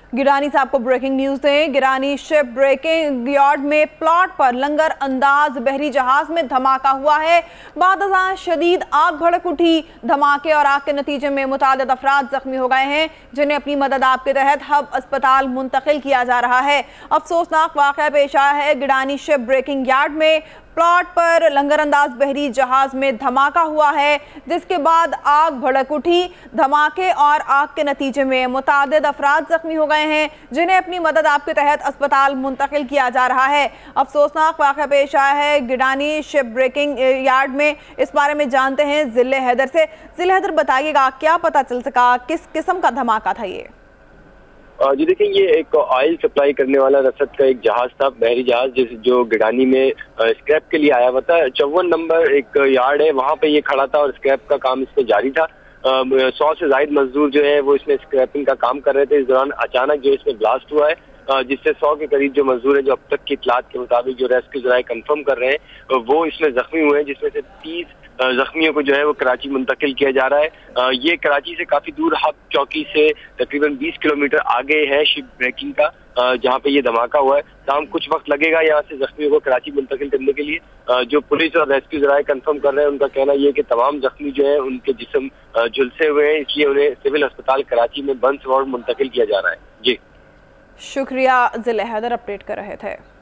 गिरानी साहब को breaking news दें। गिरानी शिप ब्रेकिंग यार्ड में प्लॉट पर लंगर अंदाज बहरी जहाज में धमाका हुआ है। बाद शदीद आग भड़क उठी। धमाके और आग के नतीजे में मुतादिद अफराद जख्मी हो गए हैं, जिन्हें अपनी मदद आप के तहत हब अस्पताल मुंतकिल किया जा रहा है। अफसोसनाक वाक़या पेश आया है। गिरानी शिप ब्रेकिंग यार्ड में प्लॉट पर लंगर अंदाज बहरी जहाज में धमाका हुआ है, जिसके बाद आग भड़क उठी। धमाके और आग के नतीजे में मुतादिद अफराद जख्मी हो गए हैं, जिन्हें अपनी मदद आपके तहत अस्पताल मुंतकिल किया जा रहा है। अफसोसनाक वाक़या पेश आया है गिरानी शिप ब्रेकिंग यार्ड में। इस बारे में जानते हैं जिले हैदर से। जिले हैदर, बताइएगा क्या पता चल सका, किस किस्म का धमाका था ये? जी देखिए, ये एक ऑयल सप्लाई करने वाला रसद का एक जहाज था, बहरी जहाज, जो गिरानी में स्क्रैप के लिए आया हुआ था। 54 नंबर एक यार्ड है, वहां पे ये खड़ा था और स्क्रैप का काम इस पे जारी था। 100 से ज्यादा मजदूर जो है वो इसमें स्क्रैपिंग का काम कर रहे थे। इस दौरान अचानक जो इसमें ब्लास्ट हुआ है, जिससे 100 के करीब जो मजदूर है, जो अब तक की इतलात के मुताबिक जो रेस्क्यू जराए कंफर्म कर रहे हैं, वो इसमें जख्मी हुए हैं, जिसमें से 30 जख्मियों को जो है वो कराची मुंतकिल किया जा रहा है। ये कराची से काफी दूर हब चौकी से तकरीबन 20 किलोमीटर आगे है शिप ब्रेकिंग का, जहाँ पे ये धमाका हुआ है। शाम कुछ वक्त लगेगा यहाँ से जख्मियों को कराची मुंतकिल करने के लिए। जो पुलिस और रेस्क्यू जराए कंफर्म कर रहे हैं, उनका कहना यह है कि तमाम जख्मी जो है उनके जिस्म झुलसे हुए हैं, इसलिए उन्हें सिविल अस्पताल कराची में बंस वार्ड मुंतकिल किया जा रहा है। जी शुक्रिया, जिले हैदर अपडेट कर रहे थे।